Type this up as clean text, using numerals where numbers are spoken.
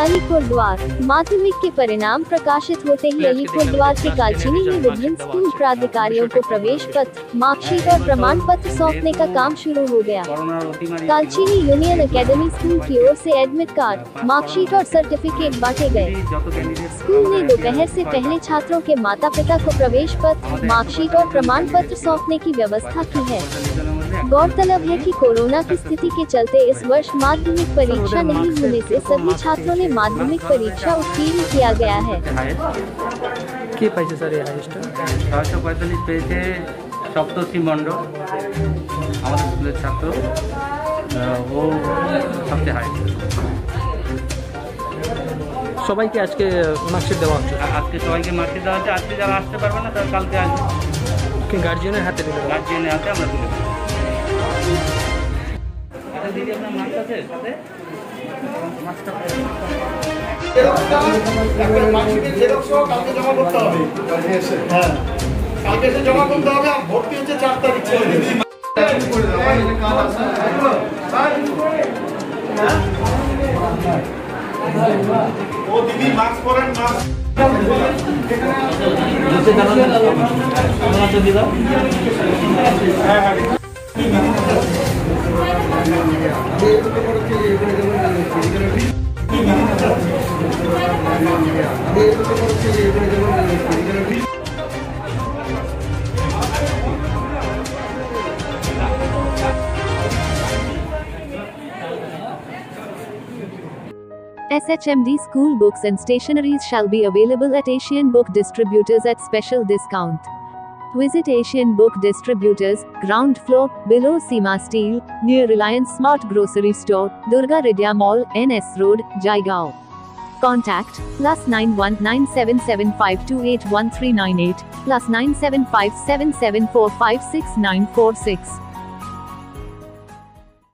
अलीपुरद्वार। माध्यमिक के परिणाम प्रकाशित होते ही अलीपुरद्वार के कालचिनी में विभिन्न स्कूल प्राधिकारियों को प्रवेश पत्र, मार्कशीट और प्रमाण पत्र सौंपने का काम शुरू हो गया। कालचिनी यूनियन एकेडमी स्कूल की ओर से एडमिट कार्ड, मार्कशीट और सर्टिफिकेट बांटे गए। स्कूल ने दोपहर से पहले छात्रों के माता पिता को प्रवेश पत्र, मार्कशीट और प्रमाण पत्र सौंपने की व्यवस्था की है। गौरतलब है कि कोरोना की स्थिति के चलते इस वर्ष माध्यमिक परीक्षा नहीं होने से सभी छात्रों ने माध्यमिक परीक्षा उत्तीर्ण किया गया है। কি পাইছে স্যার এই হাইস্ট 645 পেয়েছে সপ্তর্ষি মণ্ডল আমাদের স্কুলের ছাত্র ও সবচেয়ে হাই। সবাইকে আজকে মার্কশিট দেওয়া হচ্ছে। আজকে সবাইকে মার্কশিট দেওয়া হচ্ছে। আজকে যারা আসতে পারবে না তারা কালকে আসবে। কি গার্জিয়ানের হাতে দিবে? গার্জিয়ানের হাতে আমরা তুলে দেব। আরে দিদি আপনার মার্কস আছে সাথে? মার্কসটা মার্কশিটের জেরক্স কালকে জমা করতে হবে। হ্যাঁ কালকে এসে জমা করতে হবে। আর ভর্তি হচ্ছে 4 তারিখ ছেলেদের। ও দিদি মাস্ক পরেন, mask SHMD school books and stationeries shall be available at Asian Book Distributors at special discount. Visit Asian Book Distributors, ground floor, below Seema Steel, near Reliance Smart Grocery Store, Durga Ridya Mall, NS Road, Jaigaon. Contact +919775281398, +9757745696.